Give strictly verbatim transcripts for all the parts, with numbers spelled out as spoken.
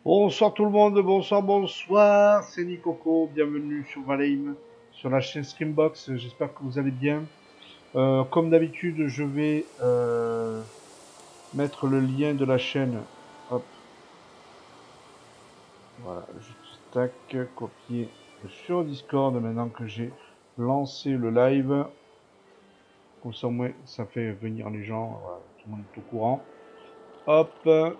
Bonsoir tout le monde, bonsoir, bonsoir, c'est Nicoco, bienvenue sur Valheim, sur la chaîne Streambox, j'espère que vous allez bien. Euh, comme d'habitude, je vais euh, mettre le lien de la chaîne, hop, voilà, juste tac, copier sur Discord maintenant que j'ai lancé le live. Comme ça, au moins, ça fait venir les gens, voilà, tout le monde est au courant. Hop,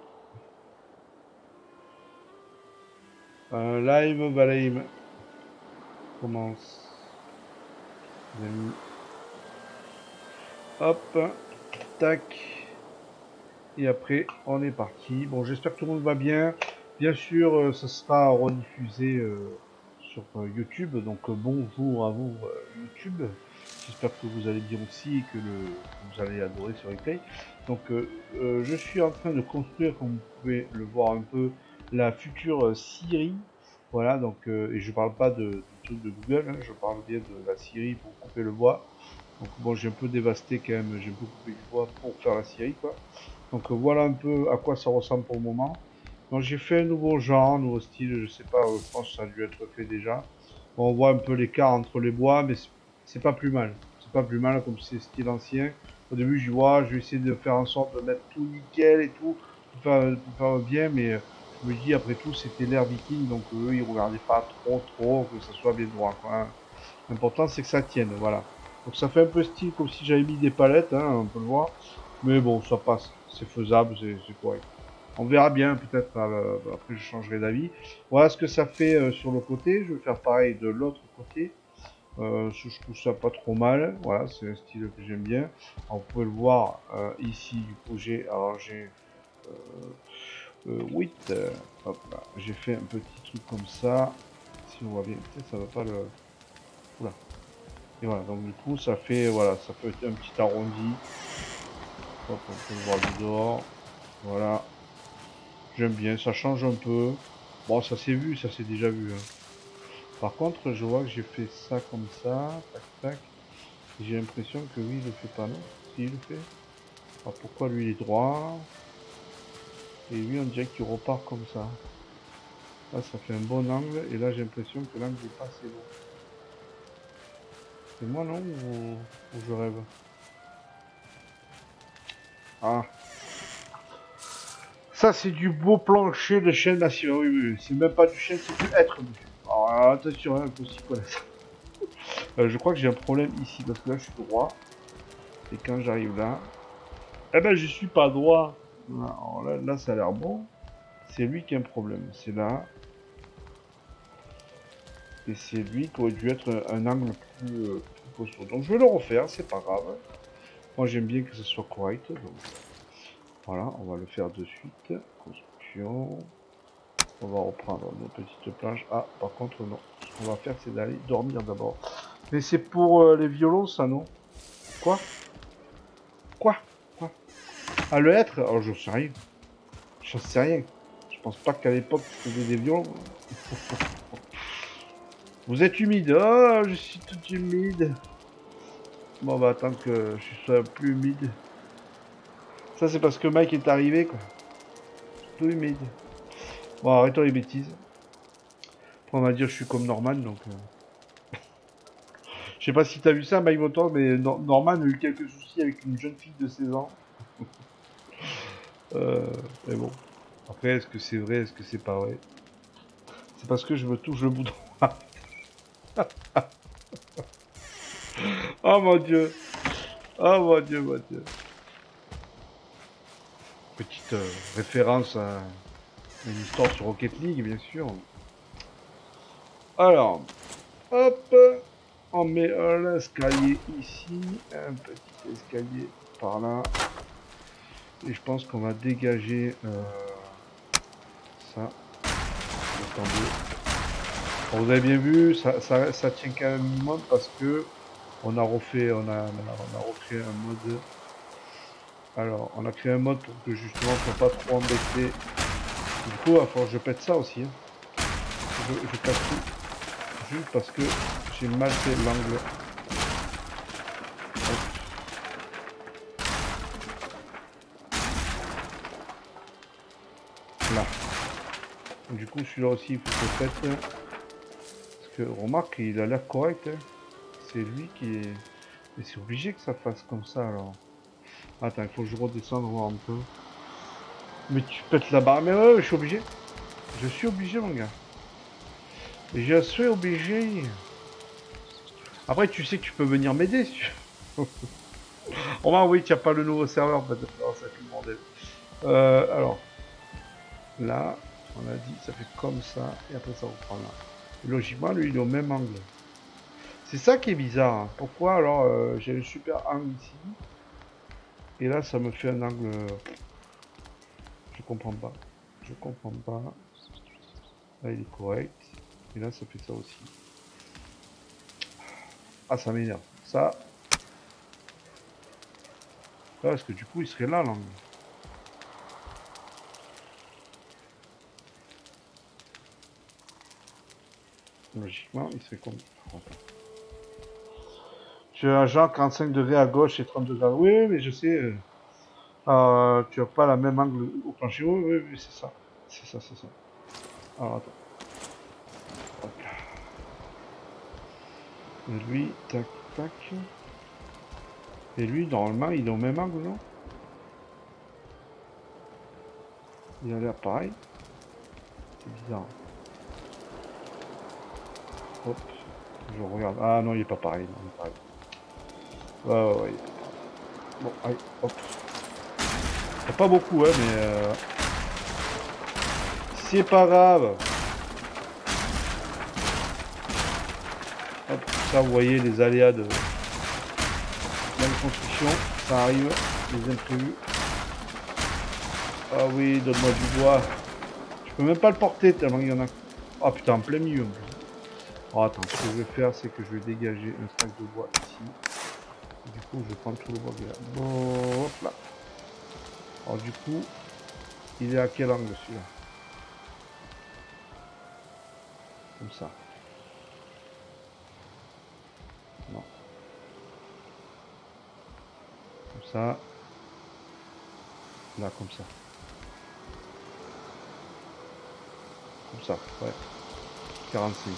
euh, live Valheim commence. Les amis. Hop, tac. Et après, on est parti. Bon, j'espère que tout le monde va bien. Bien sûr, euh, ça sera rediffusé euh, sur euh, YouTube. Donc, euh, bonjour à vous, euh, YouTube. J'espère que vous allez bien aussi et que, le, que vous allez adorer ce replay. Donc, euh, euh, je suis en train de construire, comme vous pouvez le voir un peu, la future euh, Siri. Voilà, donc, euh, et je parle pas de, du truc de Google, hein, je parle bien de la Siri pour couper le bois. Donc, bon, j'ai un peu dévasté quand même, j'ai un peu coupé du bois pour faire la Siri, quoi. Donc euh, voilà un peu à quoi ça ressemble pour le moment. Donc j'ai fait un nouveau genre, un nouveau style, je sais pas, euh, je pense que ça a dû être fait déjà. Bon, on voit un peu l'écart entre les bois, mais c'est pas plus mal. C'est pas plus mal comme c'est style ancien. Au début, je vois, je vais essayer de faire en sorte de mettre tout nickel et tout, pour faire, pour faire bien, mais euh, je me dis après tout, c'était l'ère viking, donc euh, eux, ils regardaient pas trop, trop, que ça soit bien droit, quoi, hein. L'important, c'est que ça tienne, voilà. Donc ça fait un peu style comme si j'avais mis des palettes, hein, on peut le voir. Mais bon, ça passe, c'est faisable, c'est correct. On verra bien, peut-être, euh, après je changerai d'avis. Voilà ce que ça fait euh, sur le côté. Je vais faire pareil de l'autre côté. Euh, je trouve ça pas trop mal. Voilà, c'est un style que j'aime bien. Alors, vous pouvez le voir euh, ici du projet. Alors j'ai euh, euh, huit. Euh, hop là, j'ai fait un petit truc comme ça. Si on voit bien, peut-être ça va pas le. Oula. Et voilà, donc du coup ça fait voilà, ça peut être un petit arrondi. Hop, on peut le voir du dehors. Voilà. J'aime bien, ça change un peu. Bon, ça s'est vu, ça s'est déjà vu, hein. Par contre, je vois que j'ai fait ça comme ça, tac tac. J'ai l'impression que lui, il le fait pas, non? Si, il le fait. Alors pourquoi lui, il est droit? Et lui, on dirait qu'il repart comme ça. Là, ça fait un bon angle, et là, j'ai l'impression que l'angle n'est pas assez bon. C'est moi, non? Ou, ou je rêve? Ah, ça, c'est du beau plancher de chêne massif. Oui, oui, oui. C'est même pas du chêne, c'est du hêtre. Alors, attention, hein, il faut s'y connaître. Euh, je crois que j'ai un problème ici, parce que là, je suis droit. Et quand j'arrive là, eh ben, je suis pas droit. Alors là, là, ça a l'air bon. C'est lui qui a un problème. C'est là. Et c'est lui qui aurait dû être un angle plus, euh, plus costaud. Donc, je vais le refaire, c'est pas grave. Moi, j'aime bien que ce soit correct. Donc, voilà, on va le faire de suite. Construction. On va reprendre nos petites planches. Ah, par contre, non. Ce qu'on va faire, c'est d'aller dormir d'abord. Mais c'est pour euh, les violons, ça, non? Quoi? Quoi? Quoi? Ah, le être? Oh, je sais rien. Je sais rien. Je pense pas qu'à l'époque, tu faisais des violons. Vous êtes humide. Oh, je suis tout humide. Bon, bah, attends que je sois plus humide. Ça, c'est parce que Mike est arrivé, quoi. Tout humide. Bon, arrêtons les bêtises. Après, on va dire que je suis comme Norman, donc... Euh... Je sais pas si t'as vu ça, Mike Motor, mais no Norman a eu quelques soucis avec une jeune fille de seize ans. euh... Mais bon. Après, est-ce que c'est vrai, est-ce que c'est pas vrai? C'est parce que je me touche le bouton. Oh mon dieu. Oh mon dieu, mon dieu. Petite euh, référence à une histoire sur Rocket League, bien sûr. Alors, hop, on met un escalier ici, un petit escalier par là. Et je pense qu'on va dégager euh, ça. Attendez. Bon, vous avez bien vu, ça, ça, ça tient quand même minimum parce que on a refait, on a, on a recréé un mode. Alors, on a créé un mode pour que justement on ne soit pas trop embêté. Du coup, il va falloir que je pète ça aussi, hein. Je, je casse tout. Juste parce que j'ai mal fait l'angle. Là. du coup, celui-là aussi, il faut que je pète. Parce que, remarque, il a l'air correct. Hein. C'est lui qui est... Mais c'est obligé que ça fasse comme ça, alors. Attends, il faut que je redescende voir un peu. Mais tu pètes la barre. Mais ouais, ouais, je suis obligé. Je suis obligé, mon gars. Je suis obligé. Après, tu sais que tu peux venir m'aider si tu veux. Oh, bah oui, tu n'as pas le nouveau serveur, peut-être. Alors, ça fait le bordel. Euh, alors. Là, on a dit, ça fait comme ça. Et après, ça reprend là. Et logiquement, lui, il est au même angle. C'est ça qui est bizarre. Hein. Pourquoi, alors, euh, j'ai un super angle ici. Et là, ça me fait un angle... Je comprends pas. Je comprends pas. Là, il est correct. Et là, ça fait ça aussi. Ah, ça m'énerve. Ça... Ah, parce que du coup, il serait là, l'angle. Logiquement, il serait comme... Oh, tu as genre quarante-cinq degrés à gauche et trente degrés à... Oui, oui, mais je sais... Euh, euh, tu as pas la même angle au plancher. Oui, oui, oui, c'est ça. C'est ça, c'est ça. Alors, attends. Hop. Et lui, tac, tac. Et lui, normalement, il est au même angle, non? Il a l'air pareil. C'est bizarre. Hop. Je regarde. Ah non, il est pas pareil. Non, il est pareil. Ouais, ouais, ouais. Bon, allez, hop. Il n'y a pas beaucoup, hein, mais... Euh... C'est pas grave. Hop, ça, vous voyez les aléas de... la construction. Ça arrive, les imprévus. Ah oui, donne-moi du bois. Je peux même pas le porter tellement il y en a... Ah oh, putain, en plein milieu. Oh, attends, ce que je vais faire, c'est que je vais dégager un stack de bois ici. Du coup, je vais prendre tout le bois qui est là. Bon, hop là. Alors du coup, il est à quel angle celui-là? Comme ça. Non. Comme ça. Là, comme ça. Comme ça, ouais. quarante-cinq.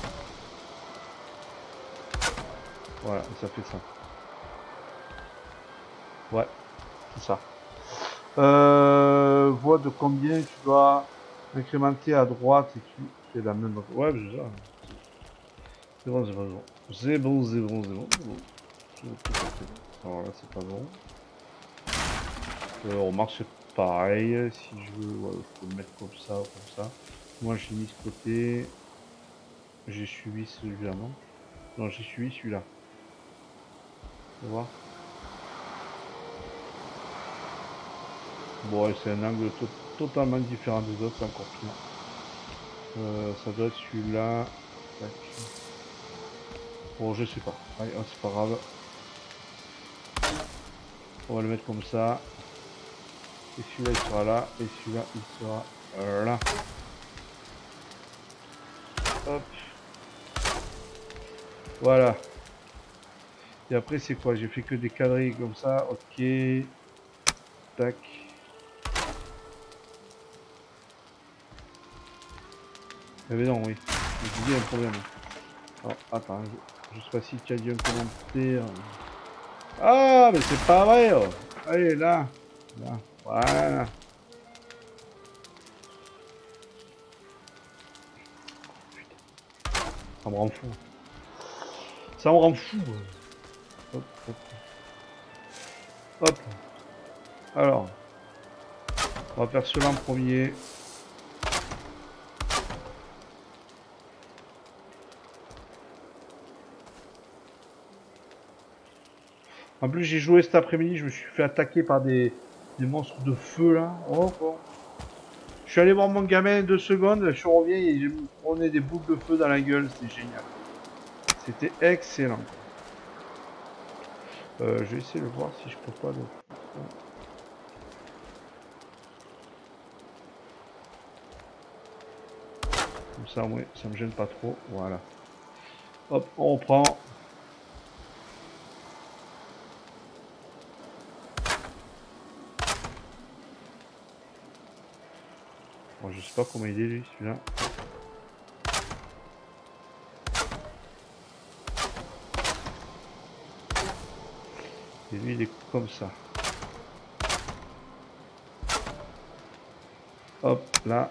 Voilà, et ça fait ça. Ouais, c'est ça. Euh, vois de combien tu dois incrémenter à droite et tu fais la même... Ouais, déjà. C'est bon, c'est bon. C'est bon, c'est bon, c'est bon, c'est bon. Alors là, c'est pas bon. Euh, on marche pareil. Si je veux, ouais, je peux le mettre comme ça ou comme ça. Moi, j'ai mis ce côté. J'ai suivi celui-là, non? Non, j'ai suivi celui-là. Tu vois? Bon, ouais, c'est un angle to totalement différent des autres, c'est encore pire. Euh, ça doit être celui-là. Bon, je sais pas. Allez, oh, c'est pas grave. On va le mettre comme ça. Et celui-là, il sera là. Et celui-là, il sera euh, là. Hop. Voilà. Et après, c'est quoi? J'ai fait que des quadrilles comme ça. Ok. Tac. Eh ben non, oui. J'ai dit un problème. Alors, attends. Je, je sais pas si tu as dit un commentaire. Ah, mais c'est pas vrai. Oh. Allez, là. Là. Voilà. Ça me rend fou. Ça me rend fou. Hop, hop. Hop. Alors. On va faire cela en premier. En plus, j'ai joué cet après-midi, je me suis fait attaquer par des, des monstres de feu là. Oh, oh. Je suis allé voir mon gamin deux secondes, je reviens et j'ai prenais des boucles de feu dans la gueule, c'était génial. C'était excellent. Euh, je vais essayer de voir si je peux pas le... Comme ça, ouais, ça me gêne pas trop. Voilà. Hop, on reprend. Bon, je sais pas comment il est lui, celui-là. Et lui, il est comme ça. Hop, là.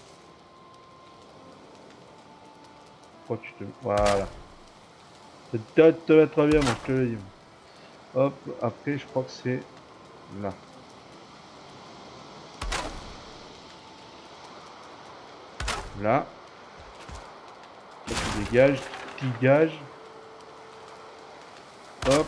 Oh, tu te... Voilà. Peut-être te mettre bien, moi, je te le dis. Hop, après, je crois que c'est là. Là. Tu dégages, tu dégages. Hop.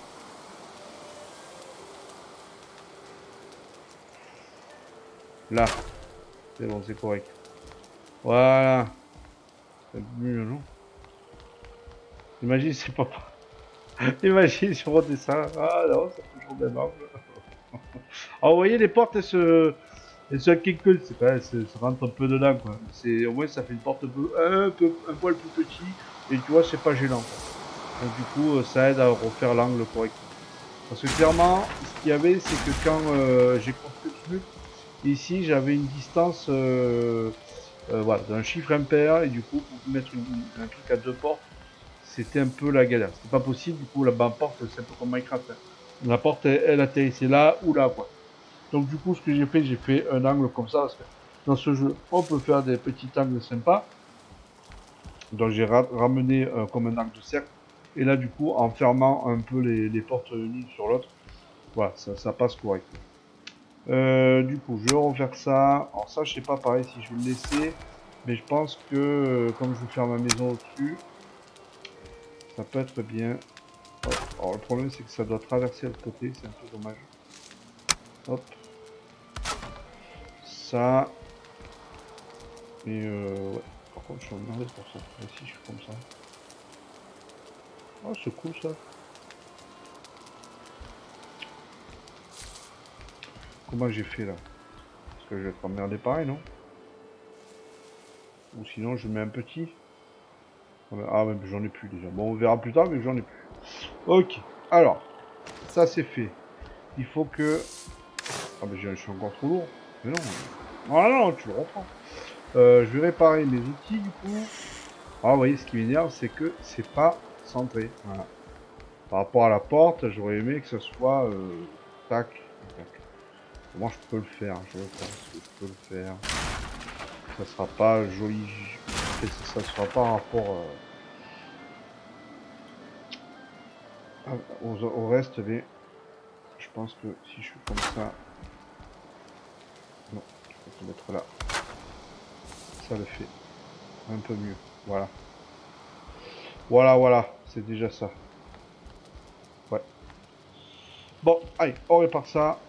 Là. C'est bon, c'est correct. Voilà. C'est mieux, non? Imagine, c'est pas... Imagine si on redescend. Ah non, ça fait toujours des angles. Ah, vous voyez, les portes, elles se... Elles se quelques... C'est pas... Ça rentre un peu dedans, quoi. C'est... Au moins, ça fait une porte un peu... Un, peu... un poil plus petit. Et tu vois, c'est pas gênant, quoi. Donc, du coup, ça aide à refaire l'angle correctement. Parce que clairement, ce qu'il y avait, c'est que quand euh, j'ai construit le truc, ici, j'avais une distance... Euh... Euh, voilà, d'un chiffre impair. Et du coup, pour mettre une... un truc à deux portes, c'était un peu la galère. C'était pas possible, du coup, la porte, c'est un peu comme Minecraft. Hein. La porte, elle, elle atterrissait là ou là, quoi. Donc, du coup, ce que j'ai fait, j'ai fait un angle comme ça, parce que dans ce jeu, on peut faire des petits angles sympas. Donc, j'ai ra ramené euh, comme un angle de cercle. Et là, du coup, en fermant un peu les, les portes l'une sur l'autre, voilà, ça, ça passe correctement. Euh, du coup, je vais refaire ça. Alors, ça, je sais pas, pareil, si je vais le laisser. Mais je pense que, euh, comme je vais faire ma maison au-dessus, ça peut être bien. Alors le problème c'est que ça doit traverser l'autre côté, c'est un peu dommage. Hop. Ça. Et euh, ouais. Par contre je suis emmerdé pour ça. Et si je fais comme ça. Oh c'est cool ça. Comment j'ai fait là? Parce que je vais être emmerdé pareil non? Ou sinon je mets un petit. Ah mais j'en ai plus déjà. Bon on verra plus tard mais j'en ai plus. Ok. Alors. Ça c'est fait. Il faut que... Ah mais je suis encore trop lourd. Mais non. Ah non, tu le reprends. Euh, je vais réparer mes outils du coup. Ah, vous voyez, ce qui m'énerve, c'est que c'est pas centré. Voilà. Par rapport à la porte, j'aurais aimé que ce soit euh, tac, tac. Comment je peux le faire? Je pense que je peux le faire. Ça sera pas joli. Ça sera pas un rapport euh, au, au reste, mais je pense que si je fais comme ça. Non, je vais te mettre là. Ça le fait un peu mieux. Voilà. Voilà, voilà. C'est déjà ça. Ouais. Bon, allez, on répare ça.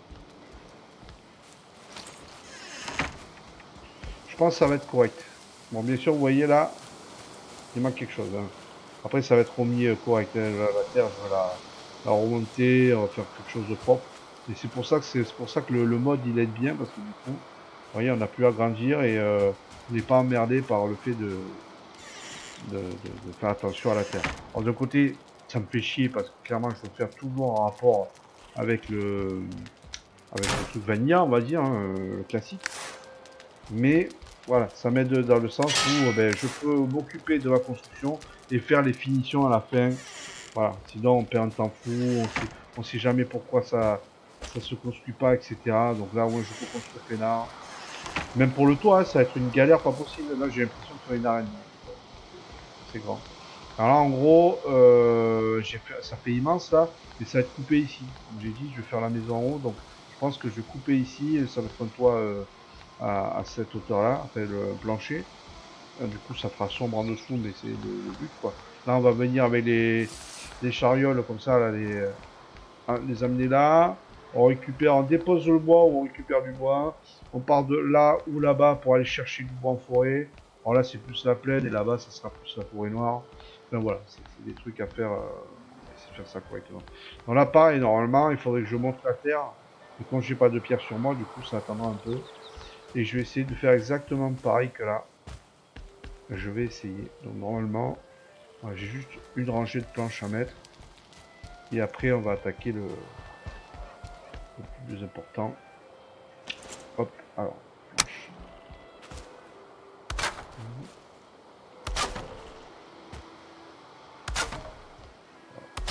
Je pense que ça va être correct. Bon, bien sûr, vous voyez là, il manque quelque chose. Hein. Après, ça va être remis euh, correct. Hein. La, la terre, je vais la, la remonter, on va faire quelque chose de propre. Et c'est pour ça que c'est pour ça que le, le mode il aide bien parce que du coup, vous voyez, on n'a plus à grandir et euh, on n'est pas emmerdé par le fait de de, de, de faire attention à la terre. Alors d'un côté, ça me fait chier parce que clairement, je veux faire toujours en rapport avec le avec le truc vanilla, on va dire, hein, le classique. Mais voilà, ça m'aide dans le sens où ben, je peux m'occuper de la construction et faire les finitions à la fin. Voilà, sinon on perd un temps fou, on sait, on sait jamais pourquoi ça ça se construit pas, et cetera. Donc là, moi, je peux construire peinard. Même pour le toit, hein, ça va être une galère pas possible. Là, j'ai l'impression de faire une arène. C'est grand. Alors là, en gros, euh, j'ai fait, ça fait immense là, mais ça va être coupé ici. Comme j'ai dit, je vais faire la maison en haut, donc je pense que je vais couper ici et ça va être un toit euh, à, à cette hauteur-là, enfin le plancher. Euh, du coup, ça fera sombre en dessous, mais c'est le, le but quoi. Là, on va venir avec les, les charioles comme ça, là, les, euh, les amener là. On récupère, on dépose le bois ou on récupère du bois. On part de là ou là-bas pour aller chercher du bois en forêt. Alors là, c'est plus la plaine et là-bas, ça sera plus la forêt noire. Enfin voilà, c'est des trucs à faire. Euh, on va essayer de faire ça correctement. Donc là, pareil, normalement, il faudrait que je monte la terre. Et quand j'ai pas de pierre sur moi, du coup, ça attendra un peu. Et je vais essayer de faire exactement pareil que là. Je vais essayer. Donc normalement, j'ai juste une rangée de planches à mettre. Et après, on va attaquer le, le plus important. Hop, alors, planche.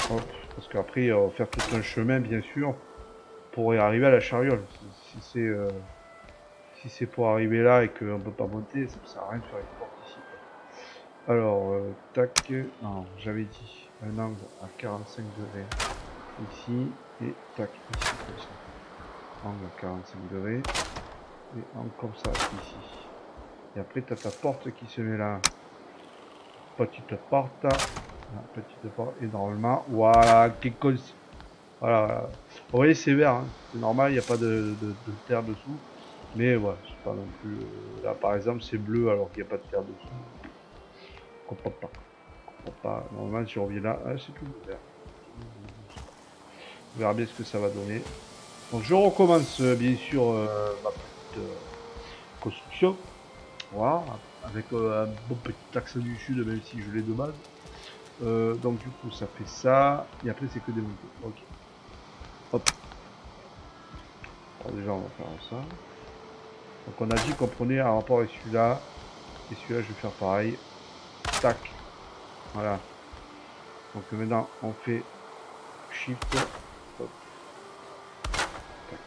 Hop, parce qu'après, on va faire tout un chemin, bien sûr, pour y arriver à la chariole. Si, si c'est euh, si c'est pour arriver là et qu'on peut pas monter, ça ne sert à rien de faire une porte ici. Quoi. Alors, euh, tac, non, j'avais dit un angle à quarante-cinq degrés ici, et tac, ici, comme ça. Angle à quarante-cinq degrés, et angle comme ça, ici. Et après, tu as ta porte qui se met là. Petite porte, là, petite porte, et normalement, voilà, quelque chose. Voilà, vous voyez, c'est vert, hein. C'est normal, il n'y a pas de, de, de terre dessous. Mais voilà, c'est pas non plus. Euh, là, par exemple, c'est bleu alors qu'il n'y a pas de terre dessous. Je comprends pas. Je comprends pas. Normalement, si on revient là, ah, c'est tout vert. On verra bien ce que ça va donner. Donc, je recommence euh, bien sûr euh, ma petite euh, construction. Voilà, avec euh, un bon petit accent du sud, même si je l'ai de base. Euh, donc, du coup, ça fait ça. Et après, c'est que des montées. Ok. Hop. Alors, déjà, on va faire ça. Donc on a dit qu'on prenait un rapport avec celui-là. Et celui-là, je vais faire pareil. Tac. Voilà. Donc maintenant, on fait Shift. Hop. Tac.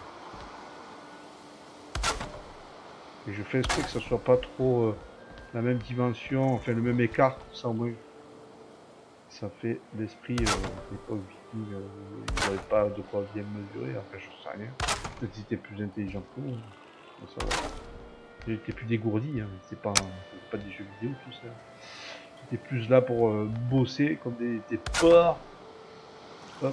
Et je fais exprès que ça soit pas trop euh, la même dimension, enfin le même écart. Ça au moins, ça fait l'esprit euh, l'époque viking. Euh, vous n'avez pas de quoi bien mesurer. Enfin, je sais rien. Peut-être si t'es plus intelligent que nous. Ça va. J'étais plus dégourdi. Hein. C'est pas, pas des jeux vidéo tout ça. J'étais plus là pour euh, bosser comme des, des porcs. Hop.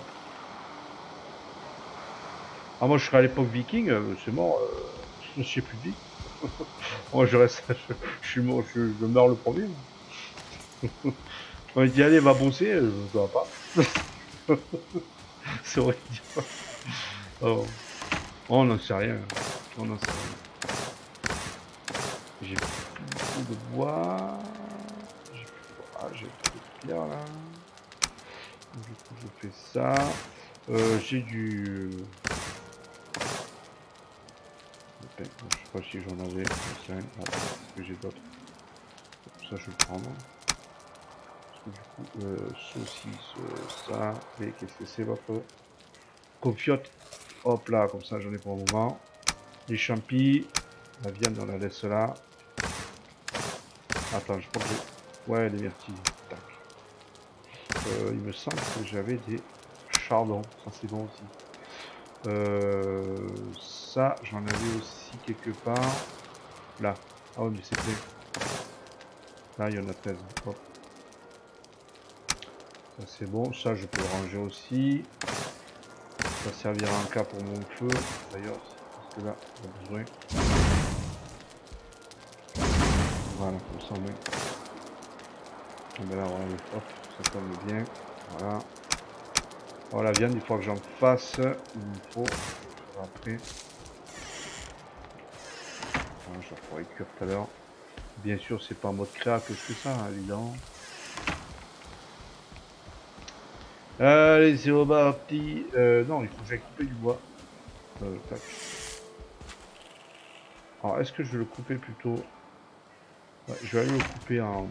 Ah, moi je serais à l'époque viking, euh, c'est mort, euh, je sais plus de vie. Moi je reste, je, je suis mort, je, je meurs le premier. On m'a dit allez va bosser, euh, je ne dois pas. C'est vrai. Oh. On n'en sait rien. On n'en sait rien. J'ai beaucoup de bois. J'ai plus de bois. Ah, j'ai plus de pierre là. Du coup je fais ça. Euh, j'ai du. Je sais pas si j'en avais. Est-ce que j'ai d'autres? Ça je vais le prendre. Parce que du coup, euh, saucisse, euh, ça. Et qu'est-ce que c'est votre confiote? Hop là, comme ça j'en ai pour un moment. Les champis. La viande on la laisse là. Attends, je crois que j'ai. Ouais, les myrtilles. Tac. Euh, il me semble que j'avais des chardons. Ça c'est bon aussi. Euh, ça, j'en avais aussi quelque part. Là. Ah oui, mais c'est fait. Là, il y en a treize. Hop. Ça c'est bon. Ça, je peux le ranger aussi. Ça servira en cas pour mon feu. D'ailleurs, parce que là, on a besoin. Voilà, comme ça on met. Et ben là, voilà, hop, ça tombe bien. Voilà. Oh, la viande, il faut que j'en fasse. Il me faut. Après. Voilà, je pourrais cuire tout à l'heure. Bien sûr, c'est pas en mode créa que je fais ça, hein, évidemment. Allez, c'est reparti. Euh, non, il faut que j'aille couper du bois. Euh, tac. Alors, est-ce que je vais le couper plutôt? Ouais, je vais aller le couper en,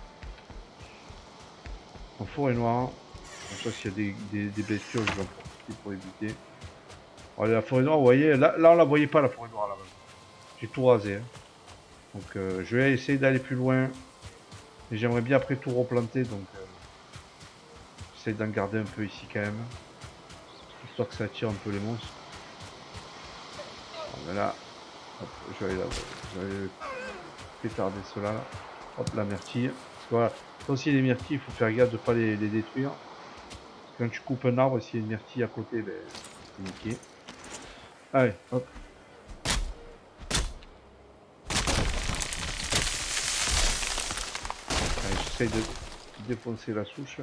en forêt noire. Comme ça, s'il y a des, des, des bestioles, je vais en profiter pour éviter. Alors, la forêt noire, vous voyez, là, là on la voyait pas, la forêt noire, là-bas. J'ai tout rasé. Hein. Donc, euh, je vais essayer d'aller plus loin. Et j'aimerais bien après tout replanter, donc euh, j'essaie d'en garder un peu ici quand même. Histoire que ça attire un peu les monstres. Voilà. Hop, je vais aller là. Je vais aller pétarder cela. Hop, la myrtille. Parce que voilà, ça aussi les myrtilles, il faut faire gaffe de ne pas les, les détruire. Parce que quand tu coupes un arbre, s'il y a une myrtille à côté, ben, c'est niqué. Allez, hop. J'essaye de défoncer la souche.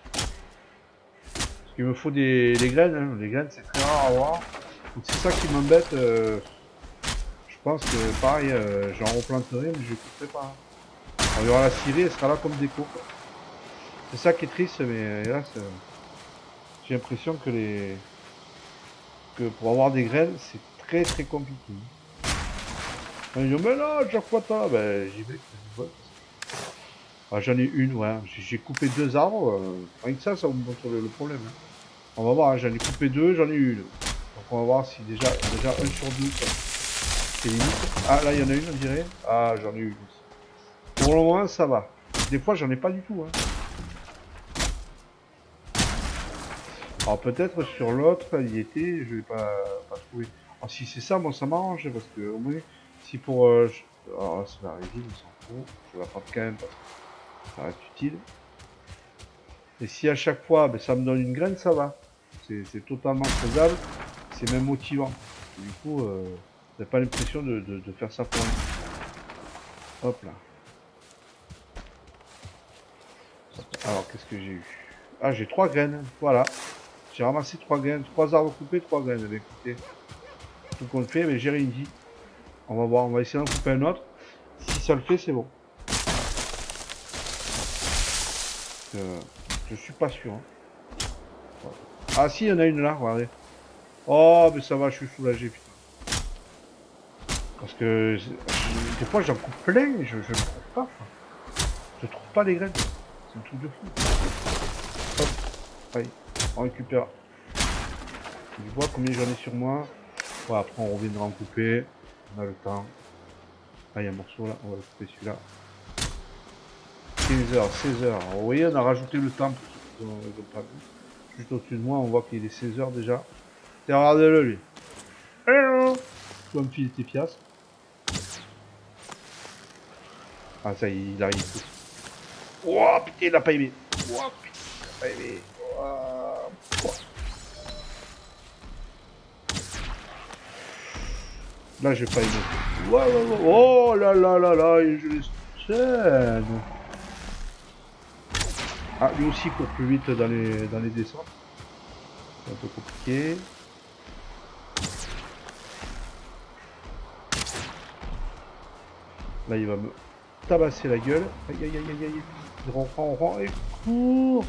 Parce qu'il me faut des, des graines. Hein. Les graines, c'est très rare à avoir. Donc c'est ça qui m'embête. Euh, je pense que pareil, euh, j'en replanterai, mais je ne couperai pas. Alors, il y aura la scierie, elle sera là comme déco. C'est ça qui est triste, mais hélas, euh, j'ai l'impression que les que pour avoir des graines, c'est très très compliqué. On dit, mais non, chaque fois t'as, ben j'y vais. Ah, j'en ai une, ouais. J'ai coupé deux arbres. Euh, rien que ça, ça vous montre le, le problème. Hein. On va voir, hein, j'en ai coupé deux, j'en ai une. Donc on va voir si déjà, déjà un sur deux, c'est limite. Ah, là, il y en a une, on dirait. Ah, j'en ai une aussi. Pour le moment, ça va. Des fois, j'en ai pas du tout. Hein. Alors peut-être sur l'autre, il y était, je vais pas, pas trouver. Alors si c'est ça, moi ça m'arrange, parce que au moins, si pour... Euh, je... Alors c'est la résine, on s'en fout. Je la prendre quand même, parce que ça reste utile. Et si à chaque fois, ben, ça me donne une graine, ça va. C'est totalement faisable. C'est même motivant. Et du coup, euh, vous n'avez pas l'impression de, de, de faire ça pour rien. Hop là. Alors, qu'est-ce que j'ai eu? Ah, j'ai trois graines. Voilà. J'ai ramassé trois graines. Trois arbres coupés, trois graines. Eh bien, écoutez, tout compte fait, mais j'ai rien dit. On va voir. On va essayer d'en couper un autre. Si ça le fait, c'est bon. Euh, je suis pas sûr. Hein. Ah si, il y en a une là, regardez. Oh, mais ça va, je suis soulagé, putain. Parce que je- des fois j'en coupe plein, je, je ne trouve pas. Quoi. Je trouve pas les graines. C'est un truc de fou. Hop, allez, on récupère du bois, combien j'en ai sur moi. Ouais, après on reviendra en couper. On a le temps. Ah, il y a un morceau là, on va le couper celui-là. quinze heures, seize heures. Alors, vous voyez, on a rajouté le temps pour ceux qui n'ont pas vu. Juste au-dessus de moi, on voit qu'il est seize heures déjà. Et regardez-le lui. Hello. Tu vas me filer tes piastres. Ah ça y est, il arrive. Oh putain, il a pas aimé. Oh putain, il a pas aimé. Oh. Là, j'ai pas aimé. Ouais, ouais, ouais. Oh là là là là, et je les chaîne. Ah, lui aussi court plus vite dans les, dans les descentes. C'est un peu compliqué. Là, il va me tabasser la gueule. Aïe, aïe, aïe, aïe, aïe. Il reprend, on rend et court.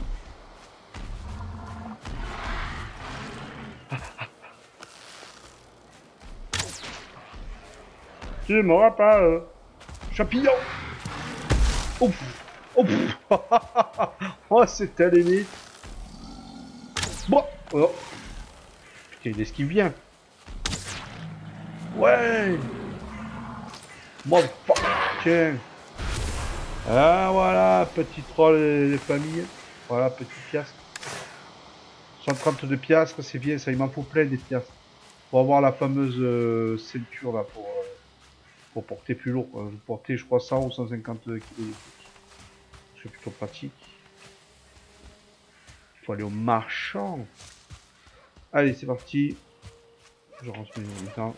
Tu m'auras pas. Euh... Champignon. Ouf. Ouf. Oh, c'était limite. Bon. Oh. Putain, il esquive bien. Ouais. Bon, tiens. Ah voilà, petit troll et les familles. Voilà, petit piastre. cent trente de piastres, c'est bien, ça, il m'en faut plein des piastres. Pour avoir la fameuse euh, ceinture là, pour, euh, pour porter plus lourd. Quoi. Je portais, je crois, cent ou cent cinquante kilos. C'est plutôt pratique. Il faut aller au marchand. Allez, c'est parti. Je rentre mes temps.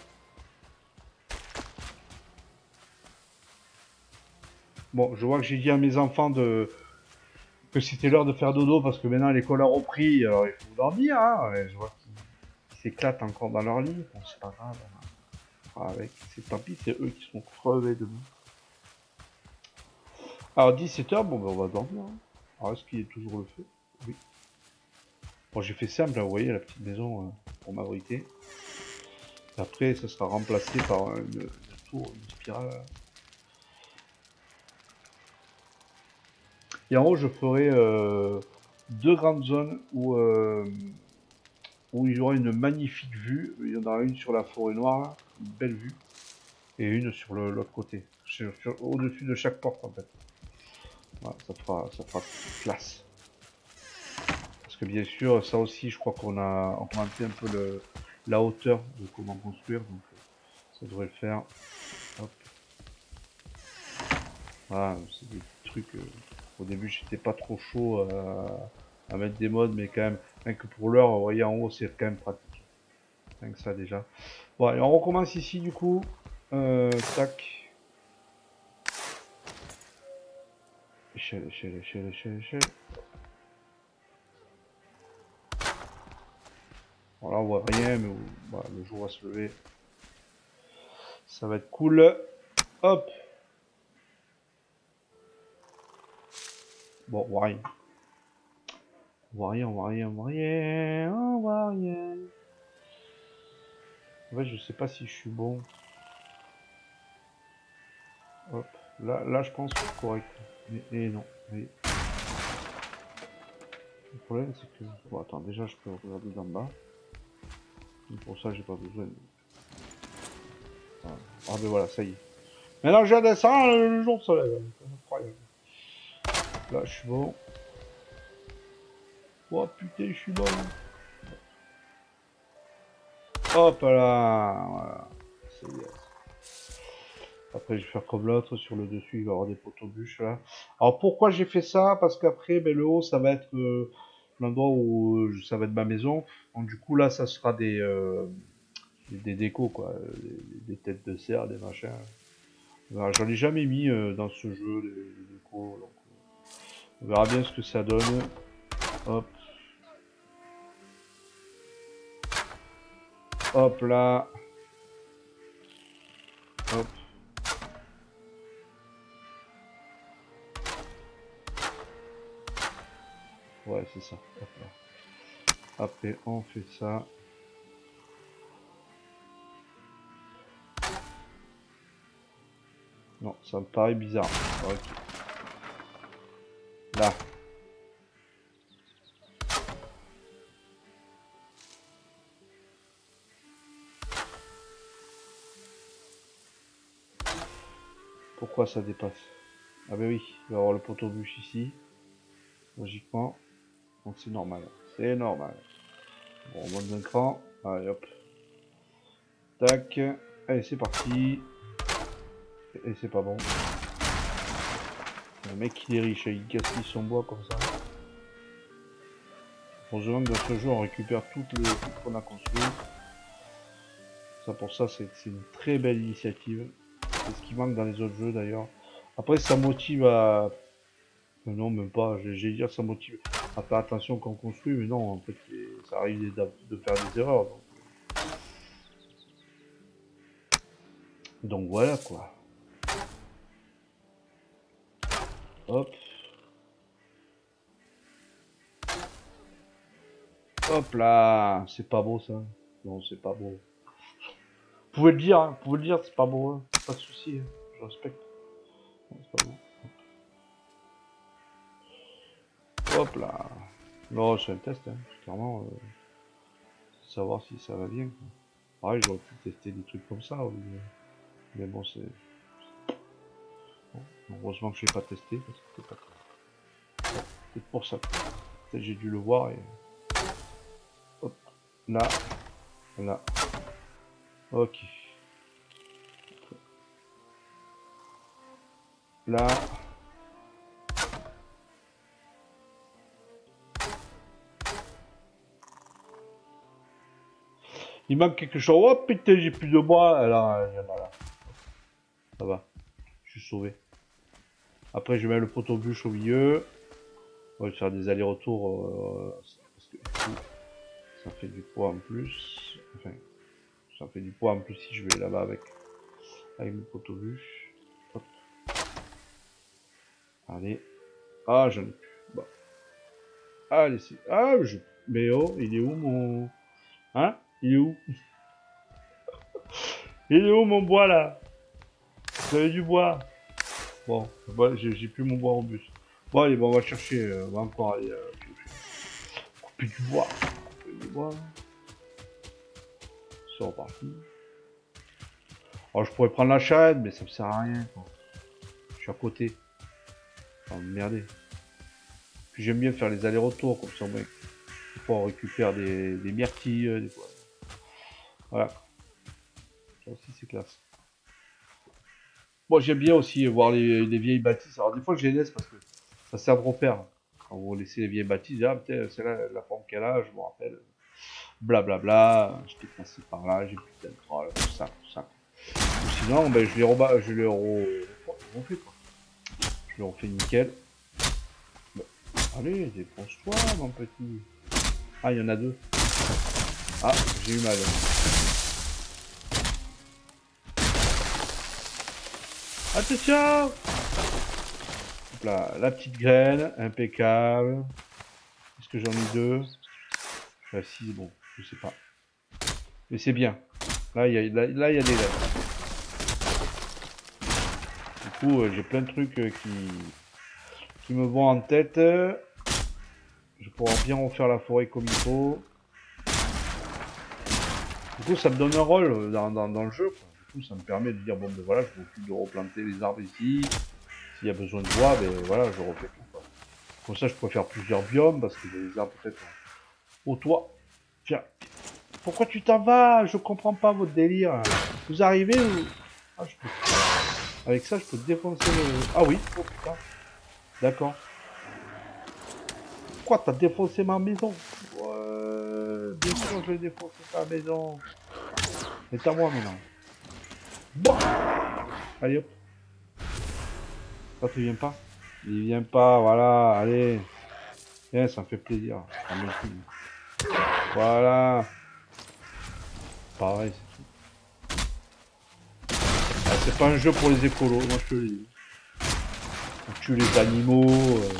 Bon, je vois que j'ai dit à mes enfants de que c'était l'heure de faire dodo parce que maintenant l'école a repris. Alors il faut dormir. Hein. Ouais, je vois qu'ils s'éclatent encore dans leur lit. Bon, c'est pas grave. Hein. Avec, c'est tant pis, c'est eux qui sont crevés demain. Alors dix-sept heures, bon ben on va dormir. Hein. Alors est-ce qu'il est toujours le feu? Oui. Bon, j'ai fait simple, là, vous voyez la petite maison euh, pour m'abriter. Après, ça sera remplacé par une, une tour, une spirale. Et en haut, je ferai euh, deux grandes zones où, euh, où il y aura une magnifique vue. Il y en aura une sur la forêt noire, là, une belle vue, et une sur l'autre côté, au-dessus de chaque porte en fait. Voilà, ça fera, ça fera classe. Parce que bien sûr, ça aussi, je crois qu'on a augmenté un peu le, la hauteur de comment construire, donc ça devrait le faire. Hop. Voilà, c'est des trucs. Euh, au début, j'étais pas trop chaud euh, à mettre des modes, mais quand même, rien que pour l'heure, vous voyez en haut, c'est quand même pratique. Rien que ça déjà. Bon, allez, on recommence ici du coup. Euh, tac. Échelle, échelle, échelle, échelle, échelle. Bon, là, on voit rien, mais voilà, le jour va se lever. Ça va être cool. Hop. Bon, on voit rien. On voit rien, on voit rien, on voit rien, on voit rien. En fait, je sais pas si je suis bon. Hop. Là, là je pense que c'est correct. Et, et non. Et... Le problème c'est que... Bon attends, déjà je peux regarder d'en bas. Et pour ça j'ai pas besoin de... Voilà. Ah ben voilà, ça y est. Maintenant je descends, le jour se lève. Incroyable. Là je suis bon. Oh putain, je suis bon. Hop là, voilà. C'est bien. Après, je vais faire comme l'autre. Sur le dessus, il va y avoir des poteaux bûches là. Alors pourquoi j'ai fait ça? Parce qu'après, ben, le haut, ça va être euh, l'endroit où euh, ça va être ma maison. Donc du coup là, ça sera des euh, des, des décos quoi, des, des têtes de cerf, des machins. Voilà, j'en ai jamais mis euh, dans ce jeu les, les décos. Donc, euh, on verra bien ce que ça donne. Hop. Hop là. Hop. Ouais, c'est ça. Hop là. Après, on fait ça. Non, ça me paraît bizarre. Ok. Là. Pourquoi ça dépasse? Ah ben oui, il va y avoir le poteau bûche ici. Logiquement. Donc c'est normal. C'est normal. Bon, on monte d'un cran. Allez hop. Tac. Allez, c'est parti. Et c'est pas bon. Le mec il est riche, il gaspille son bois comme ça. Heureusement que dans ce jeu on récupère toutes les tout qu'on a construit. Ça pour ça c'est une très belle initiative. C'est ce qui manque dans les autres jeux d'ailleurs. Après ça motive à... Non même pas, j'ai dire ça motive à faire attention quand on construit, mais non en fait ça arrive de, de faire des erreurs. Donc. donc voilà quoi. Hop. Hop là, c'est pas beau ça. Non, c'est pas beau. Vous pouvez le dire, hein. Vous pouvez le dire, c'est pas beau, hein. Pas de souci, hein. Je respecte. Non, c'est pas beau. Hop là. Non, c'est un test, hein. Clairement, euh, savoir si ça va bien. Quoi. Pareil, j'aurais pu tester des trucs comme ça. Oui. Mais bon, c'est... Bon, heureusement que je n'ai pas testé, parce que c'était pas... Bon, peut-être pour ça. Peut-être j'ai dû le voir et... Hop. Là. Là. Ok. Là. Il manque quelque chose. Oh putain, j'ai plus de bois. Alors, il y en a là. Ça va. Je suis sauvé. Après, je mets le poteau bûche au milieu. On va faire des allers-retours. Euh, parce que ça fait du poids en plus. Enfin, ça fait du poids en plus si je vais là-bas avec, avec mon poteau bûche. Hop. Allez. Ah, j'en ai plus. Bon. Allez, c'est. Ah, je. Mais oh, il est où mon. Hein? Il est où? Il est où mon bois là? Vous avez du bois? Bon, bah, j'ai plus mon bois en bus. Bon, allez, bon, on va chercher. Euh, on va encore aller. Euh, couper du bois. Couper du bois. C'est reparti. Alors, je pourrais prendre la charrette, mais ça me sert à rien. Quoi. Je suis à côté. Ça va m'emmerder. Puis j'aime bien faire les allers-retours, comme ça, mec. Des fois, on récupère des, des myrtilles, des fois. Voilà. Ça aussi, c'est classe. Moi, j'aime bien aussi voir les, les vieilles bâtisses. Alors, des fois, je les laisse parce que ça sert de repère. Quand vous laissez les vieilles bâtisses, ah, peut-être c'est là la forme qu'elle a, je me rappelle. Blablabla. Bla, bla. Je t'ai passé par là, j'ai plus d'introl, tout ça, tout ça. Ou sinon, ben, je les rebats, je les refais, quoi. Je les refais nickel. Bon. Allez, défonce-toi, mon petit. Ah, il y en a deux. Ah, j'ai eu mal. Attention! Hop là, la petite graine, impeccable. Est-ce que j'en ai deux? Je suis à six, bon, je sais pas. Mais c'est bien. Là, il y a, là, là, il y a des graines. Du coup, euh, j'ai plein de trucs euh, qui... qui me vont en tête. Je vais pouvoir bien refaire la forêt comme il faut. Du coup, ça me donne un rôle dans, dans, dans le jeu, quoi. Du coup, ça me permet de dire, bon, ben voilà, je m'occupe de replanter les arbres ici. S'il y a besoin de bois, ben voilà, je refais tout, quoi. Comme ça, je peux faire plusieurs biomes, parce qu'il y a des arbres peut-être au toit. Tiens, pourquoi tu t'en vas? Je comprends pas votre délire. Vous arrivez ou... Ah, je peux... Avec ça, je peux défoncer le... Ah oui, oh putain. D'accord. Quoi, t'as défoncé ma maison? Ouais, bien sûr, je vais défoncer ta maison. C'est à moi maintenant. Bon. Allez hop. Ça tu viens pas? Il vient pas, voilà, allez. Viens, ça me fait plaisir. Ça me plaît. Voilà. Pareil, c'est tout. Ah, c'est pas un jeu pour les écolos, moi je te le dis. On tue les animaux. Euh...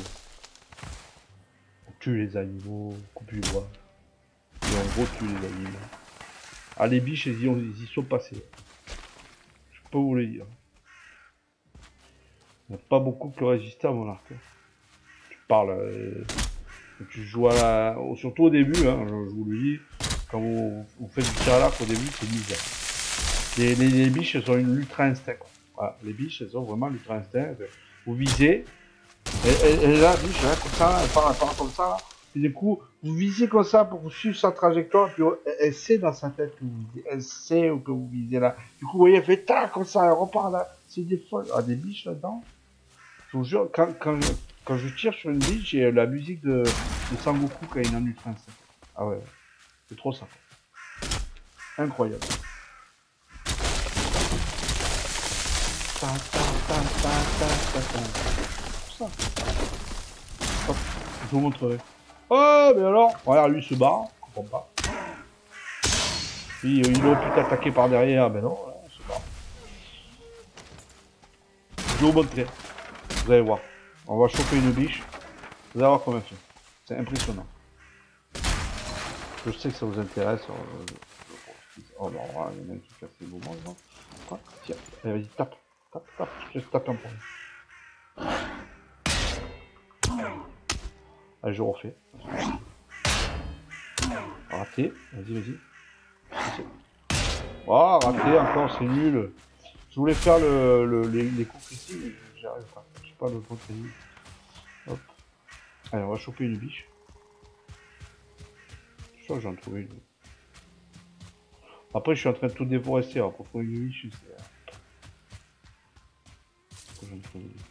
On tue les animaux, on coupe du bois. Et en gros, tue les animaux. Ah, les biches, ils y, ont, ils y sont passés. Je peux vous le dire. Il n'y a pas beaucoup qui résistent à mon arc. Tu parles. Euh... Tu joues à la... Surtout au début, hein, je, je vous le dis. Quand vous, vous faites du tir à l'arc au début, c'est misère. Les, les, les biches, elles ont une ultra instinct. Voilà, les biches, elles ont vraiment l'ultra instinct. Vous visez. Et, et, et là, biche, là, comme ça, elle part, elle part comme ça. Là. Et du coup, vous visez comme ça pour suivre sa trajectoire. Puis elle, elle sait dans sa tête que vous visez. Elle sait que vous visez là. Du coup, vous voyez, elle fait tac comme ça, elle repart là. C'est des folles. Ah, des biches là-dedans. Je vous jure, quand, quand, je, quand je tire sur une biche, j'ai la musique de, de Sangoku quand il est en ultra instinct. Ah ouais, c'est trop ça. Incroyable. Ta, ta, ta, ta, ta, ta, ta. Ça. Hop, je vous montrerai. Oh, mais alors, regarde, lui il se barre, je comprends pas. Lui, il aurait pu t'attaquer par derrière, mais non, là, il se barre. Je vais vous montrer. Vous allez voir. On va choper une biche. Vous allez voir comment elle fait. C'est impressionnant. Je sais que ça vous intéresse. Oh, bah, voilà, il y en a un qui casse les moments, non? Quoi? Tiens, allez, vas-y, tape. Tape, tape. Je te tape un point. Allez, je refais. Raté. Vas-y, vas-y. Oh, raté encore, c'est nul. Je voulais faire le, le, les, les coups ici, mais j'y arrive pas. Je sais pas le bon timing. Hop. Allez, on va choper une biche. Je suis sûr que j'en trouve une. Après, je suis en train de tout déforester. Alors, pour trouver une biche, c'est. J'en trouve une.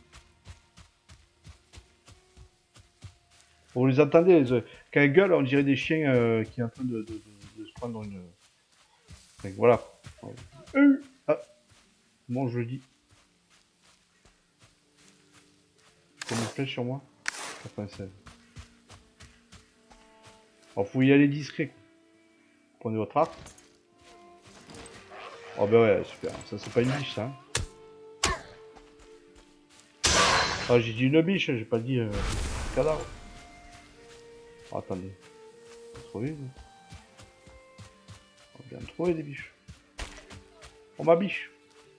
Vous les entendez, les... quand elles gueulent, on dirait des chiens euh, qui sont en train de, de, de, de se prendre une. Donc voilà. Euh, ah. Bon, je le dis. Comme une flèche sur moi. quatre-vingt-seize. Alors, faut y aller discret. Prenez votre arc. Oh bah ouais, super. Ça, c'est pas une biche, ça. Ah, j'ai dit une biche, j'ai pas dit euh, cadavre. Oh, attendez. On va trouver. On va bien trouver des biches. Oh, ma biche.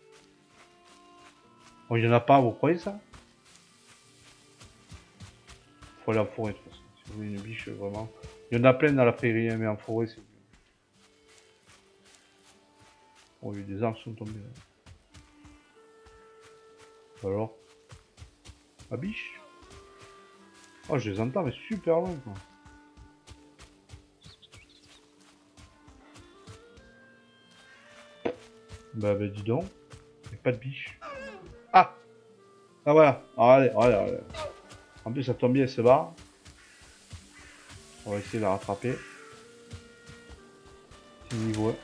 Oh, il y en a pas, vous croyez ça? Faut aller en forêt, de toute façon. Si vous voulez une biche, vraiment. Il y en a plein dans la prairie, hein, mais en forêt, c'est mieux. Oh, il y a des arbres qui sont tombés là. Alors? Ma biche? Oh, je les entends, mais super loin, quoi. Bah, bah, dis donc. Il n'y a pas de biche. Ah! Ah, voilà. Ah, allez, allez, allez. En plus, ça tombe bien, elle se barre. On va essayer de la rattraper. C'est niveau un.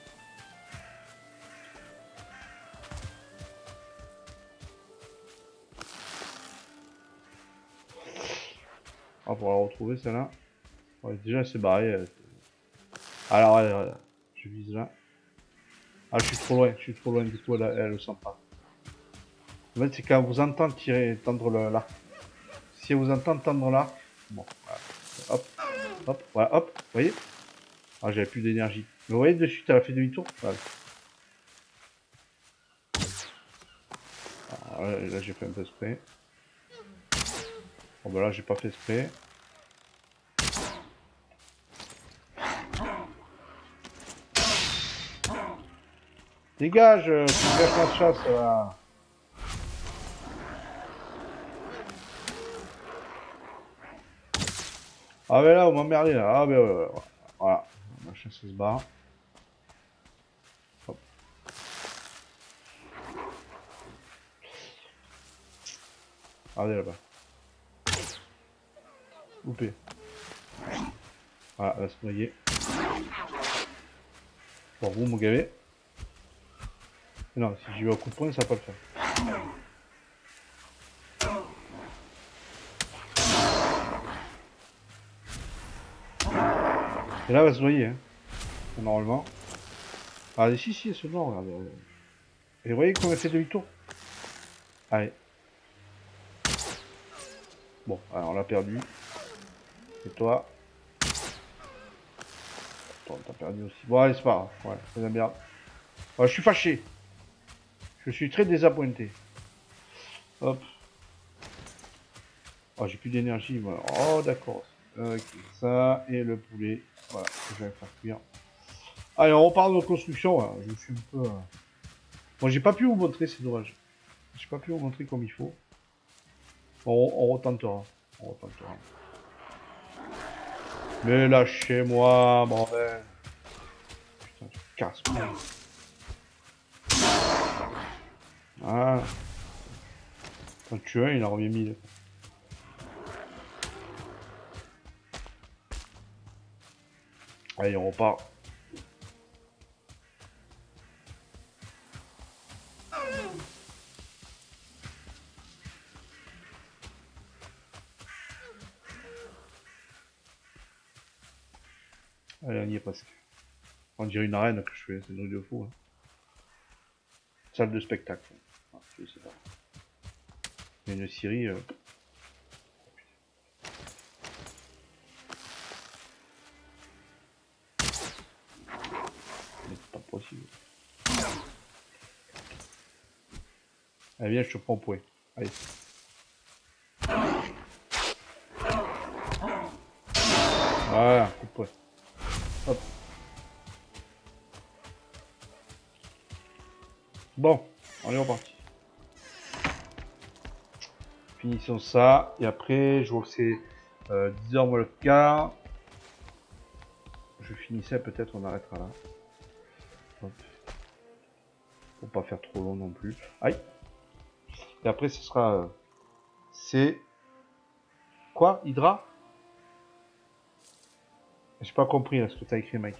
Ah, pour la retrouver, celle-là. Ouais, déjà, elle s'est barrée. Elle... Alors, allez, allez. Je vise là. Ah, je suis trop loin. Je suis trop loin. Du coup, elle, elle le sent pas. En fait, c'est quand vous entendez tirer, tendre l'arc. Si elle vous entend tendre l'arc, bon, voilà. Hop, hop, voilà, hop, vous voyez? Ah, j'avais plus d'énergie. Mais vous voyez, de suite, elle a fait demi-tour. Voilà. Alors, là, là j'ai fait un peu spray. Bon bah là j'ai pas fait exprès. Dégage, tu me gâches ma chasse là. Ah mais là, on m'a merdé là. Ah ben ouais, ouais, ouais. Voilà. Ma chasse se barre. Hop. Regardez là-bas. Loupé. Voilà, elle va se noyer. Bon, vous, mon gavé. Non, si j'y vais au coup de poing, ça va pas le faire. Et là, elle va se noyer, hein. Normalement. Ah, si, si, elle se noie, regardez. Et vous voyez qu'on a fait demi-tour. Allez. Bon, alors on l'a perdu. Et toi? Attends, t'as perdu aussi. Bon, allez, c'est pas grave. Ouais, c'est la merde. Ouais, je suis fâché. Je suis très désappointé. Hop. Oh, j'ai plus d'énergie, moi. Oh, d'accord. Ok, ça, et le poulet. Voilà, je vais faire cuire. Allez, on repart de nos constructions. Voilà. Je me suis un peu... Euh... Bon, j'ai pas pu vous montrer, c'est dommage. J'ai pas pu vous montrer comme il faut. On, on retentera. On retentera. Mais lâchez-moi, bordel. Putain, tu casses moi. Ah. Quand tu as, il en revient mille. Allez, on repart. Allez, on y est presque. On dirait une arène que je fais, c'est une truc de fou. Hein. Salle de spectacle. Ah, je sais pas. Il y a une Syrie. Euh... C'est pas possible. Allez, viens, je te prends au point. Allez. Voilà, coup de poing. Hop. Bon, on est reparti. Finissons ça. Et après, je vois que c'est euh, dix heures moins le quart. Je finissais, peut-être on arrêtera là. Hop. Pour pas faire trop long non plus. Aïe. Et après, ce sera... Euh, c'est... Quoi? Hydra? J'ai pas compris là, ce que t'as écrit, Mike.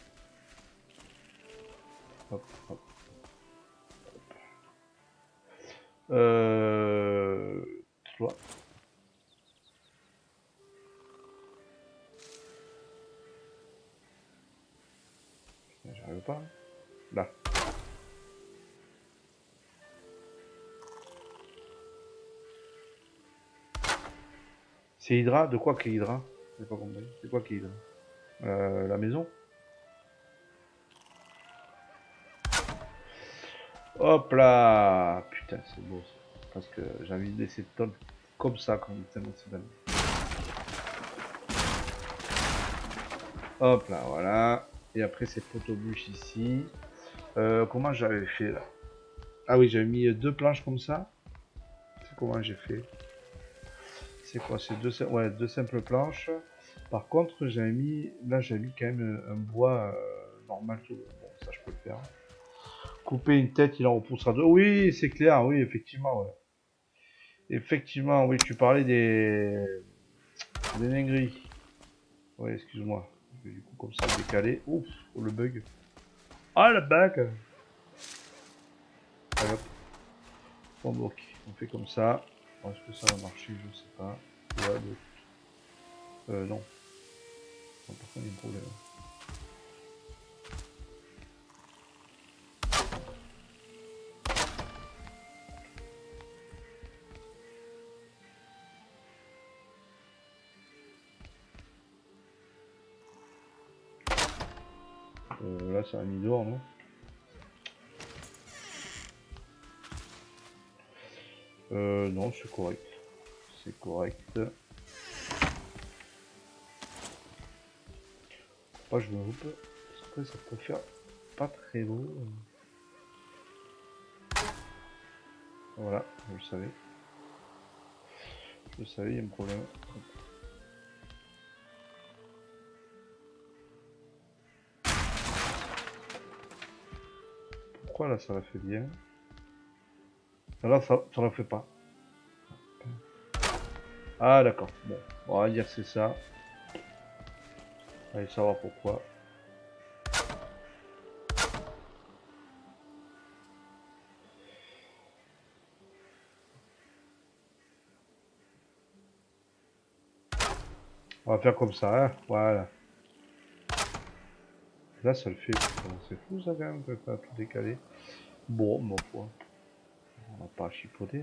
Hop, hop. Euh... Toi. J'arrive pas. Là. C'est Hydra? De quoi qu'est Hydra? J'ai pas compris. C'est quoi qu'est Hydra? Euh, la maison? Hop là! Putain, c'est beau ça. Parce que j'ai envie de laisser tonne comme ça quand il est tellement si belle. Hop là, voilà. Et après ces photobus ici. Euh, comment j'avais fait là? Ah oui, j'avais mis deux planches comme ça. C'est comment j'ai fait? C'est quoi? C'est deux, ouais, deux simples planches. Par contre, j'avais mis, là j'avais mis quand même un bois euh, normal. Tout. Bon, ça je peux le faire. Couper une tête, il en repoussera deux. Oui, c'est clair, oui, effectivement. Ouais. Effectivement, oui, tu parlais des, des négris. Oui, excuse-moi. Du coup, comme ça, décalé. Ouf, oh, le bug. Ah, le bug. Allez, hop. Bon, ok, on fait comme ça. Est-ce que ça va marcher? Je sais pas. Ouais, donc... Euh, non. Par contre, il y a un problème. Euh, là, ça a mis dehors, non? Euh, non, c'est correct. c'est correct. Pas je me loupe. Parce qu'après ça peut faire pas très beau. Voilà, je le savais. Je le savais, il y a un problème. Pourquoi là ça la fait bien? Là ça, ça la fait pas. Ah d'accord, bon, on va dire que c'est ça. Allez savoir pourquoi. On va faire comme ça, hein, voilà. Là ça le fait, c'est fou ça quand même, que ça a tout décalé. Bon, bon, quoi. On va pas chipoter.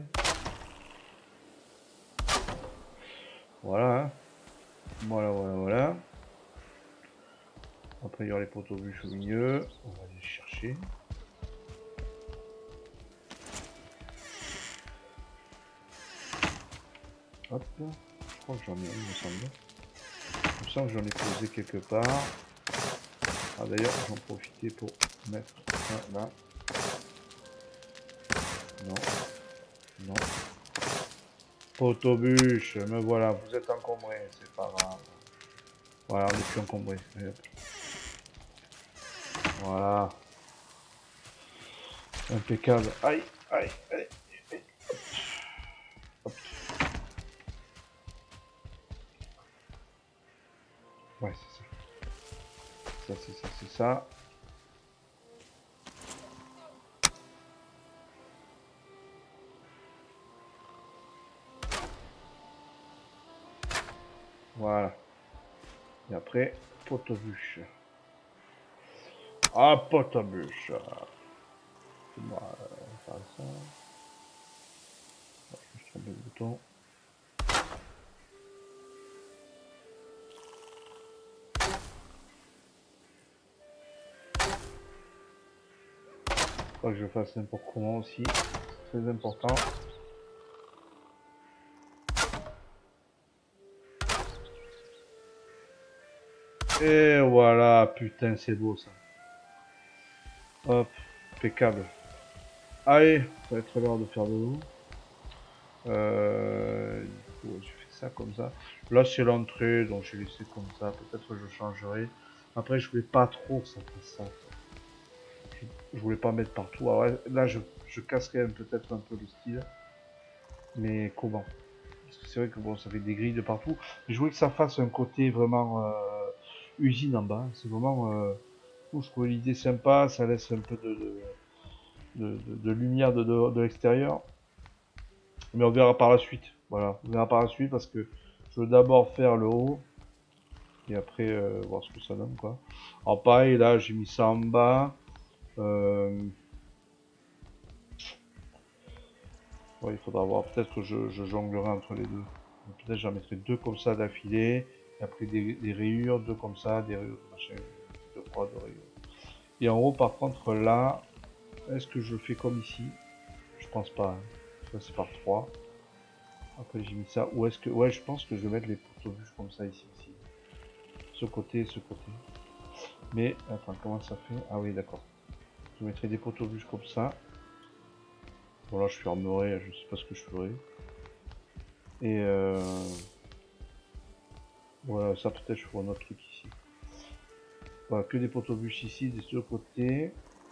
Voilà, hein. Voilà, voilà, voilà. Après il y aura les poteaux bûches au milieu. On va les chercher. Hop. Je crois que j'en ai un, il me semble. Il me semble que j'en ai posé quelque part. Ah d'ailleurs, j'en profitais pour mettre un là. Non. Non. Poteau bûche, me voilà, vous êtes encombré, c'est pas grave. Voilà, on est plus encombré. Voilà. Impeccable. Aïe, aïe, aïe. Hop. Ouais, c'est ça. Ça, c'est ça, c'est ça. Voilà. Et après, poteau bûche. Ah, poteau bûche. Moi, euh, faire ça. Je trompe le bouton. Faut que je fasse n'importe comment aussi. C'est très important. Et voilà, putain, c'est beau ça. Hop, impeccable. Allez, ça va être l'heure de faire de l'eau. Euh, je fais ça comme ça. Là, c'est l'entrée, donc je vais laisser comme ça. Peut-être que je changerai. Après, je voulais pas trop que ça fasse ça. Je, je voulais pas mettre partout. Alors là, je, je casserai peut-être un peu le style. Mais comment? Parce que c'est vrai que bon, ça fait des grilles de partout. Mais je voulais que ça fasse un côté vraiment euh, usine en bas. C'est vraiment. Euh, je trouvais l'idée sympa. Ça laisse un peu de, de, de, de, de lumière de, de, de l'extérieur. Mais on verra par la suite. Voilà, on verra par la suite parce que je veux d'abord faire le haut. Et après, euh, voir ce que ça donne, quoi. Alors pareil, là, j'ai mis ça en bas. Euh... Ouais, il faudra voir. Peut-être que je, je jonglerai entre les deux. Peut-être j'en mettrai deux comme ça d'affilée. Et après des, des rayures, deux comme ça, des rayures, machin. Deux, trois, deux rayures. Et en haut, par contre, là, est-ce que je fais comme ici? Je pense pas. Hein. Ça, c'est par trois. Après, j'ai mis ça. Ou est-ce que. Ouais, je pense que je vais mettre les poteaux bûches comme ça ici, ici. Ce côté et ce côté. Mais, attends, comment ça fait? Ah oui, d'accord. Je mettrai des poteaux bûches comme ça. Bon, là, je fermerai, je sais pas ce que je ferai. Et euh... voilà, ça peut-être je ferai un autre truc ici. Voilà, que des poteaux bûches ici, des deux côtés.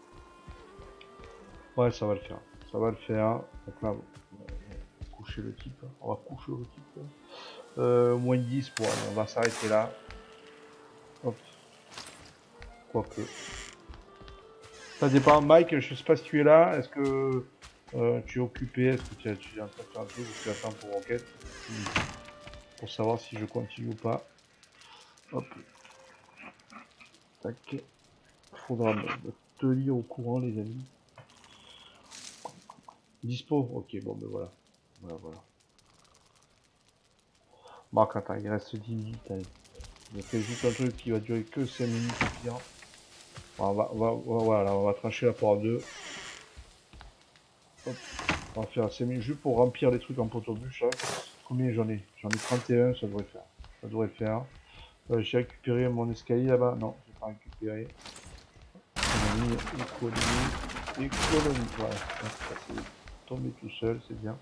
Ouais, ça va le faire. Ça va le faire. Donc là, on va coucher le type. On va coucher le type. Euh, moins dix, pour aller. On va s'arrêter là. Hop. Quoique. Ça dépend. Mike, je sais pas si tu es là. Est-ce que euh, tu es occupé? Est-ce que tu, as, tu es en train de faire un truc ou tu attends pour Rocket? Pour savoir si je continue ou pas. Hop. Tac. Faudra me tenir au courant, les amis. Dispo? Ok, bon, ben voilà. Voilà, voilà. Bon, attends, il reste dix minutes. Allez. Je fais juste un truc qui va durer que cinq minutes. Bon, on va, on va, voilà, on va trancher la part deux. Hop. On va faire cinq minutes juste pour remplir les trucs en poteau bûche. Hein. combien j'en ai? J'en ai trente et un, ça devrait faire. Ça devrait faire. Euh, j'ai récupéré mon escalier là-bas. Non, j'ai pas récupéré. Économie, économie, économie. Voilà, ça c'est tombé tout seul, c'est bien.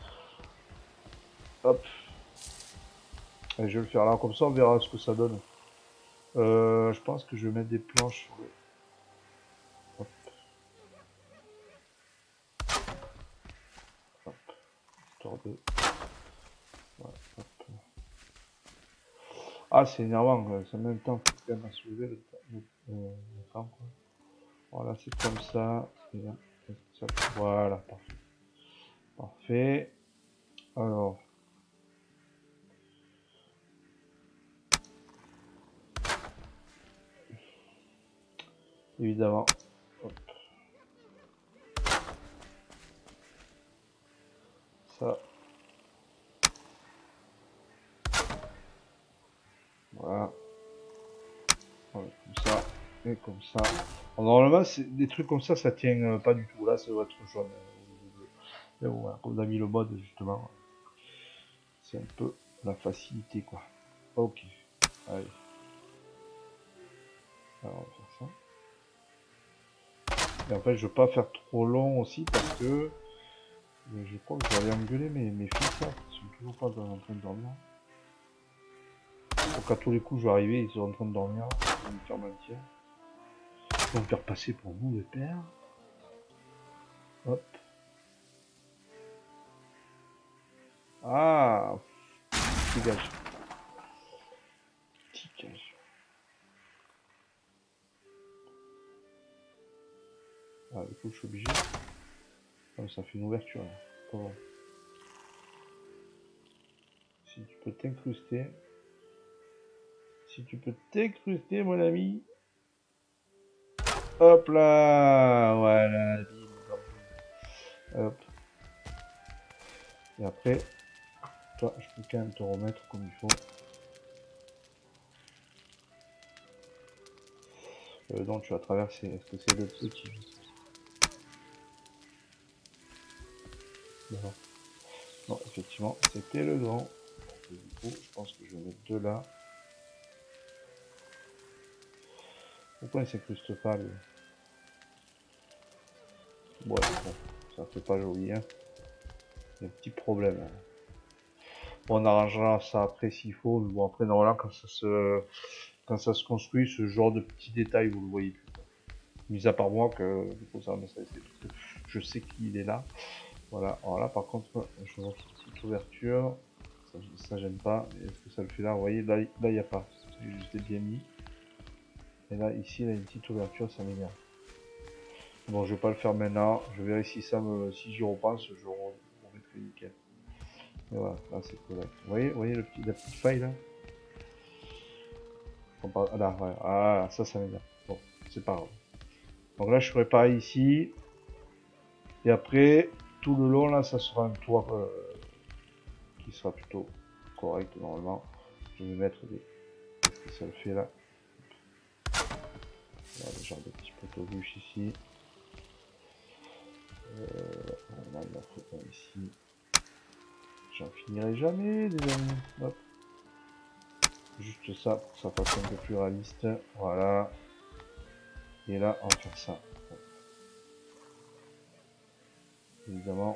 Hop. Et je vais le faire là, comme ça on verra ce que ça donne. Euh, je pense que je vais mettre des planches sur le... Hop. Hop. Histoire de... Voilà, hop. Ah, c'est énervant, quoi. Ça met un temps quand même à soulever le, le, euh, le temps, quoi. Voilà, c'est comme ça. Et là, ça. Voilà, parfait. Parfait. Alors. Évidemment. Hop. Ça. Voilà. Voilà, comme ça. Et comme ça. Alors, normalement, des trucs comme ça, ça tient euh, pas du tout. Là, ça doit être jaune. Euh, mais bon, voilà, comme on a mis le mode, justement. C'est un peu la facilité, quoi. Ok. Allez. Alors, on va faire ça. Et en fait, je veux pas faire trop long aussi parce que je crois que je vais aller engueuler mes, mes fils là, qui sont toujours pas en train de dormir. Donc à tous les coups, je vais arriver, ils sont en train de dormir. Ils vont me faire mentir. Ils vont me faire passer pour vous, le père. Hop. Ah, dégage. Dégage. Ah, du coup, je suis obligé. Ah, ça fait une ouverture là. Pas bon. Si tu peux t'incruster. Si tu peux t'incruster, mon ami. Hop là. Voilà. Hop. Et après, toi, je peux quand même te remettre comme il faut. Euh, donc tu vas traverser. Est-ce que c'est le petit? Non. Non, effectivement, c'était le grand. Du coup, je pense que je vais mettre deux là. Pourquoi il s'incruste pas lui? Ouais, bon, ça fait pas joli, hein. Il y a un petit problème. Hein. Bon, on arrangera ça après s'il faut. Mais bon, après, normalement, quand ça se, quand ça se construit, ce genre de petits détails, vous le voyez plus. Mis à part moi, que du coup, ça va me stresser parce que je sais qu'il est là. Voilà. Alors là, par contre, je vois cette petite ouverture. Ça, ça j'aime pas. Est-ce que ça le fait là? Vous voyez, là, il n'y a pas. J'ai juste bien mis. Et là, ici, il y a une petite ouverture, ça m'énerve. Bon, je vais pas le faire maintenant. Je verrai si ça me, si j'y repense, je remettrai nickel. Et voilà, là c'est correct. Vous voyez, vous voyez le petit, la petite faille là. Ah là, ouais. Ah, ça, ça m'énerve. Bon, c'est pas grave. Donc là, je ferai pareil ici. Et après, tout le long là, ça sera un toit euh, qui sera plutôt correct normalement. Je vais mettre des. Qu'est-ce que ça le fait là? Voilà, le genre de petit poteau bûche ici. Euh, on a un ici. J'en finirai jamais, les amis. Hop. Juste ça pour que ça fasse un peu plus réaliste. Voilà. Et là, on va faire ça. Évidemment.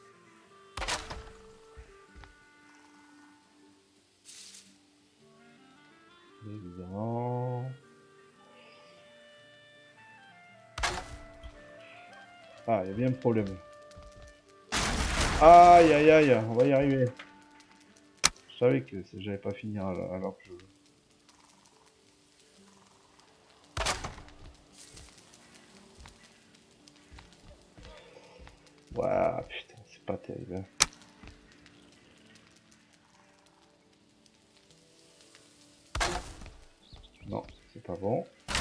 Évidemment. Ah, il y a bien un problème. Aïe, aïe, aïe, on va y arriver. Je savais que j'allais pas finir alors que je... Waouh, putain, c'est pas terrible. Hein. Non, c'est pas bon.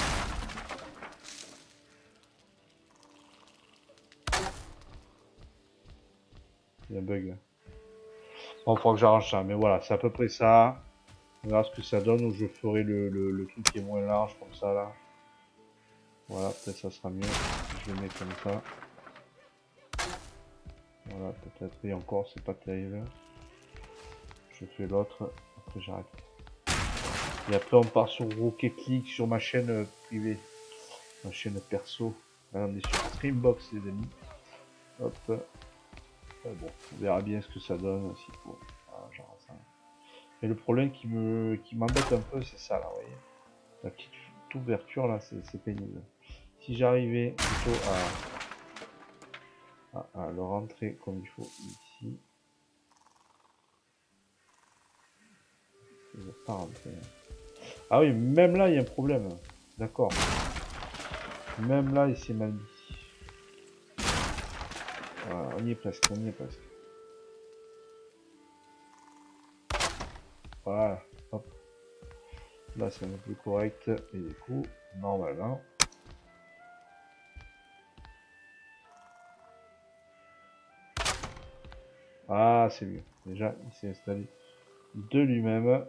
Il y a un bug là. Bon, il faudra que j'arrange ça, mais voilà, c'est à peu près ça. On verra ce que ça donne, où je ferai le, le, le truc qui est moins large, comme ça là. Voilà, peut-être ça sera mieux. Je le mets comme ça. Voilà, peut-être, et encore, c'est pas terrible. je fais l'autre, après j'arrête. Et après on part sur Rocket League sur ma chaîne privée, ma chaîne perso. Là on est sur Streambox les amis. Hop. Euh, bon, on verra bien ce que ça donne s'il faut. Ah, genre ça. Et le problème qui me qui m'embête un peu, c'est ça là, vous voyez. La petite ouverture là, c'est pénible. Si j'arrivais plutôt à, à, à le rentrer comme il faut ici. Il ne va pas rentrer. Ah oui, même là il y a un problème. D'accord. Même là il s'est mal mis. Voilà, on y est presque, on y est presque. Voilà, hop. Là c'est un peu plus correct. Et du coup, normalement. Ah c'est mieux. Déjà il s'est installé de lui-même. Là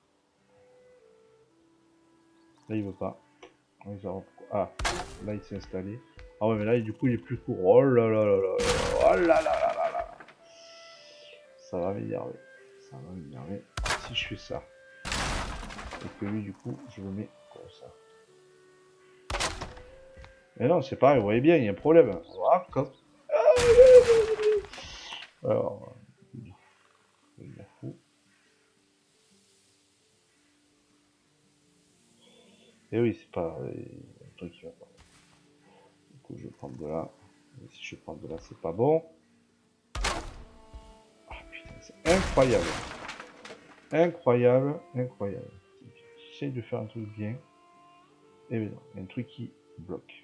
il veut pas. Ah, là il s'est installé. Ah ouais mais là du coup il est plus court. Oh là là là là. Oh là là là là là. Ça va m'énerver. Ça va m'énerver. Si je fais ça. Et que lui du coup je le mets comme ça. Mais non c'est pareil, vous voyez bien, il y a un problème. Voilà, comme... Alors, je m'en fous. Et oui, c'est pas un truc qui va pas. Du coup je vais prendre de là. Et si je prends de là, c'est pas bon. Ah putain, c'est incroyable. Incroyable, incroyable. J'essaie de faire un truc bien. Et bien non, il y a un truc qui bloque.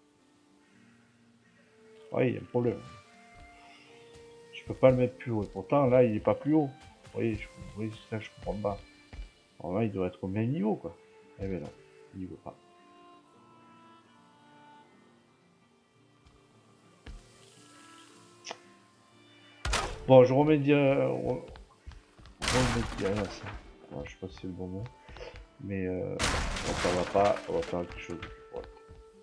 Ouais, il y a un problème. Je peux pas le mettre plus haut. Et pourtant, là, il est pas plus haut. Vous voyez, je, vous voyez ça, je comprends pas. Normalement, il doit être au même niveau, quoi. Eh bien non, il ne veut pas. Bon, je remets dire... Remets derrière ça. Ouais, je sais pas si c'est le bon mot. Mais euh, bon, ça va pas. On va faire quelque chose de plus correct.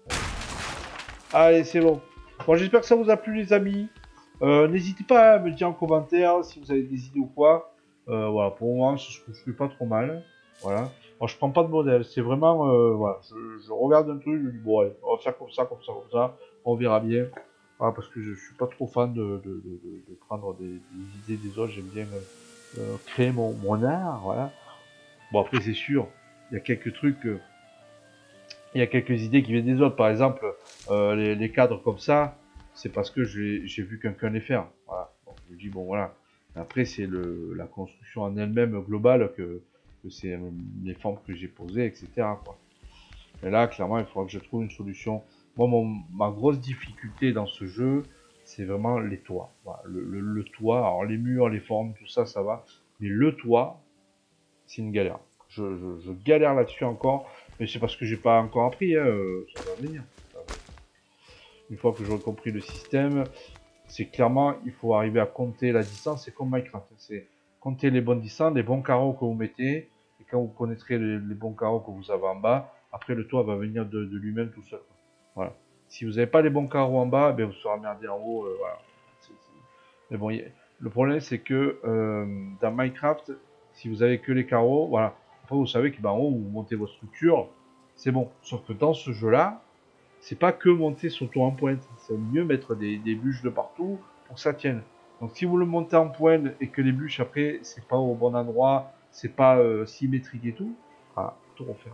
Allez, c'est bon. Bon, j'espère que ça vous a plu, les amis. Euh, N'hésitez pas à me dire en commentaire si vous avez des idées ou quoi. Euh, voilà, pour moi, je ne fais pas trop mal. Voilà. Bon, je prends pas de modèle. C'est vraiment, euh, voilà, je, je regarde un truc, je dis bon, ouais, on va faire comme ça, comme ça, comme ça. On verra bien. Voilà, parce que je, je suis pas trop fan de, de, de, de, de prendre des, des idées des autres. J'aime bien euh, euh, créer mon, mon art. Voilà. Bon, après, c'est sûr, il y a quelques trucs. Euh, il y a quelques idées qui viennent des autres. Par exemple, euh, les, les cadres comme ça, c'est parce que j'ai vu quelqu'un les faire. Voilà. Donc, je me dis, bon, voilà. Après, c'est la construction en elle-même globale que, que c'est euh, les formes que j'ai posées, et cetera. Quoi. Mais là, clairement, il faudra que je trouve une solution. Moi, mon, ma grosse difficulté dans ce jeu, c'est vraiment les toits. Voilà. Le, le, le toit, alors les murs, les formes, tout ça, ça va. Mais le toit, c'est une galère. Je, je, je galère là-dessus encore, mais c'est parce que j'ai pas encore appris, hein, euh, ça va venir. Ça va venir. Une fois que j'aurai compris le système, c'est clairement, il faut arriver à compter la distance, c'est comme Minecraft, c'est compter les bonnes distances, les bons carreaux que vous mettez, et quand vous connaîtrez les, les bons carreaux que vous avez en bas, après le toit va venir de, de lui-même tout seul. Voilà. Si vous n'avez pas les bons carreaux en bas, ben vous serez emmerdé en haut, euh, voilà. C est, c est... Mais bon, y a... le problème c'est que euh, dans Minecraft, si vous avez que les carreaux, voilà, après vous savez que ben, en haut vous montez votre structure, c'est bon. Sauf que dans ce jeu-là, c'est pas que monter son toit en pointe, c'est mieux mettre des, des bûches de partout pour que ça tienne. Donc si vous le montez en pointe et que les bûches après c'est pas au bon endroit, c'est pas euh, symétrique et tout, voilà, tout refaire.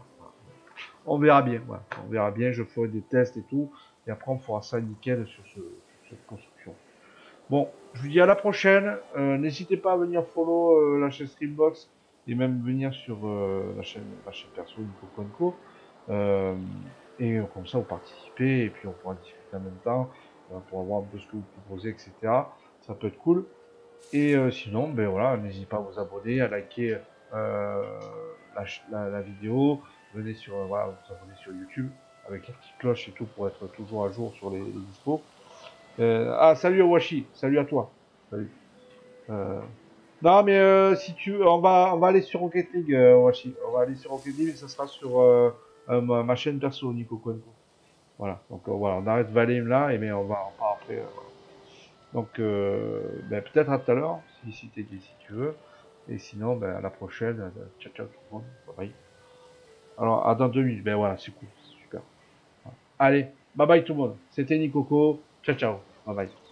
On verra bien, voilà. On verra bien, je ferai des tests et tout, et après on fera ça nickel sur, ce, sur cette construction. Bon, je vous dis à la prochaine. Euh, N'hésitez pas à venir follow euh, la chaîne Streambox et même venir sur euh, la chaîne, la chaîne perso Nico Conco. Euh, et comme ça, vous participez et puis on pourra discuter en même temps euh, pour voir un peu ce que vous proposez, et cetera. Ça peut être cool. Et euh, sinon, ben voilà, n'hésitez pas à vous abonner, à liker euh, la, la, la vidéo. Venez sur, euh, voilà, vous abonner sur YouTube avec la petite cloche et tout pour être toujours à jour sur les, les dispos. Euh, ah, salut Washi, salut à toi. Salut. Euh, non, mais euh, si tu on va, on va aller sur Rocket League, euh, Washi. On va aller sur Rocket League et ça sera sur euh, euh, ma, ma chaîne perso, Nico Conco. Voilà, donc euh, voilà, on arrête Valheim là et mais on va en part après. Euh, voilà. Donc, euh, ben, peut-être à tout à l'heure, si, si, si tu veux. Et sinon, ben, à la prochaine. Euh, ciao, ciao tout le monde. Bye bye. Alors, à dans deux minutes. Ben voilà, c'est cool. C'est super. Voilà. Allez, bye bye tout le monde. C'était Nicoco. Ciao, ciao. Bye bye.